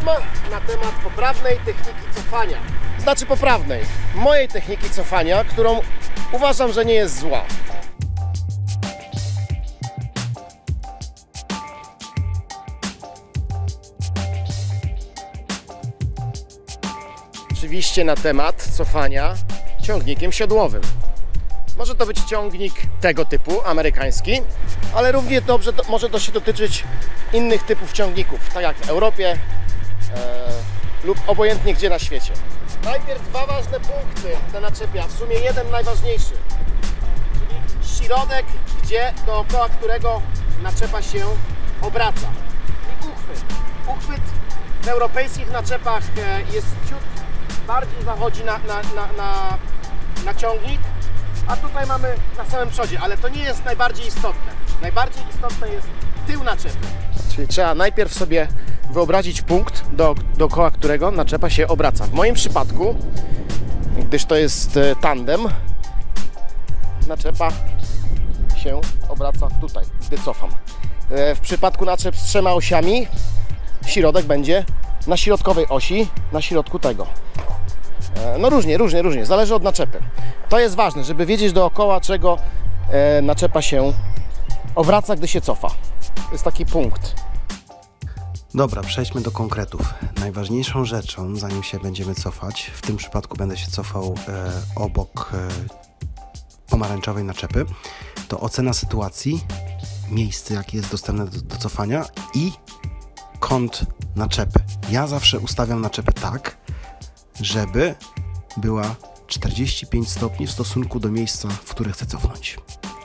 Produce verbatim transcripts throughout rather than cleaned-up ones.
na temat poprawnej techniki cofania. Znaczy poprawnej, mojej techniki cofania, którą uważam, że nie jest zła. Oczywiście na temat cofania ciągnikiem siodłowym. Może to być ciągnik tego typu, amerykański, ale równie dobrze to, może to się dotyczyć innych typów ciągników, tak jak w Europie e, lub obojętnie gdzie na świecie. Najpierw dwa ważne punkty te naczepia, w sumie jeden najważniejszy, czyli środek, gdzie dookoła którego naczepa się obraca. I uchwyt. Uchwyt w europejskich naczepach jest ciut bardziej zachodzi na, na, na, na, na ciągnik, a tutaj mamy na samym przodzie, ale to nie jest najbardziej istotne. Najbardziej istotne jest tył naczepy. Czyli trzeba najpierw sobie wyobrazić punkt, do, dookoła którego naczepa się obraca. W moim przypadku, gdyż to jest tandem, naczepa się obraca tutaj, gdy cofam. W przypadku naczep z trzema osiami środek będzie na środkowej osi, na środku tego. No różnie, różnie, różnie, zależy od naczepy. To jest ważne, żeby wiedzieć dookoła czego e, naczepa się obraca, gdy się cofa. To jest taki punkt. Dobra, przejdźmy do konkretów. Najważniejszą rzeczą, zanim się będziemy cofać, w tym przypadku będę się cofał e, obok e, pomarańczowej naczepy, to ocena sytuacji, miejsce jakie jest dostępne do, do cofania i kąt naczepy. Ja zawsze ustawiam naczepę tak, żeby była czterdzieści pięć stopni w stosunku do miejsca, w które chcę cofnąć.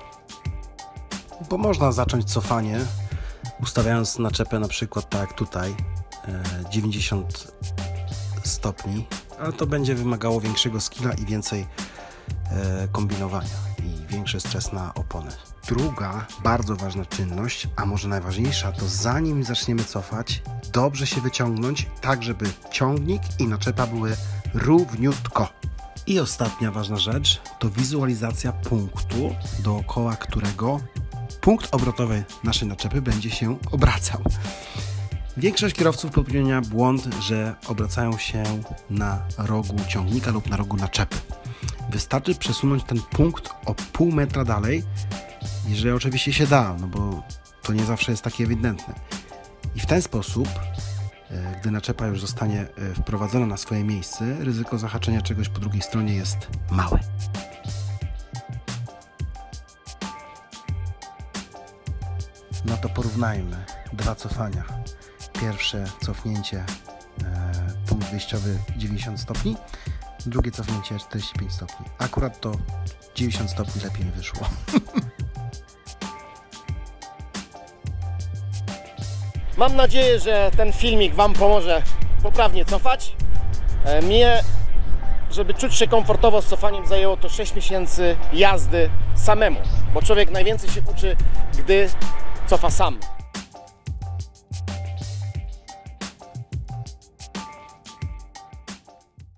Bo można zacząć cofanie ustawiając naczepę na przykład tak jak tutaj dziewięćdziesiąt stopni, ale to będzie wymagało większego skilla i więcej kombinowania i większy stres na opony. Druga bardzo ważna czynność, a może najważniejsza, to zanim zaczniemy cofać, dobrze się wyciągnąć, tak żeby ciągnik i naczepa były równiutko. I ostatnia ważna rzecz to wizualizacja punktu, dookoła którego punkt obrotowy naszej naczepy będzie się obracał. Większość kierowców popełnia błąd, że obracają się na rogu ciągnika lub na rogu naczepy. Wystarczy przesunąć ten punkt o pół metra dalej, jeżeli oczywiście się da, no bo to nie zawsze jest takie ewidentne. I w ten sposób, gdy naczepa już zostanie wprowadzona na swoje miejsce, ryzyko zahaczenia czegoś po drugiej stronie jest małe. No to porównajmy dwa cofania. Pierwsze cofnięcie, e, punkt wyjściowy dziewięćdziesiąt stopni, drugie cofnięcie czterdzieści pięć stopni. Akurat to dziewięćdziesiąt stopni lepiej mi wyszło. Mam nadzieję, że ten filmik Wam pomoże poprawnie cofać. E, mnie, żeby czuć się komfortowo z cofaniem, zajęło to sześć miesięcy jazdy samemu, bo człowiek najwięcej się uczy, gdy cofa sam.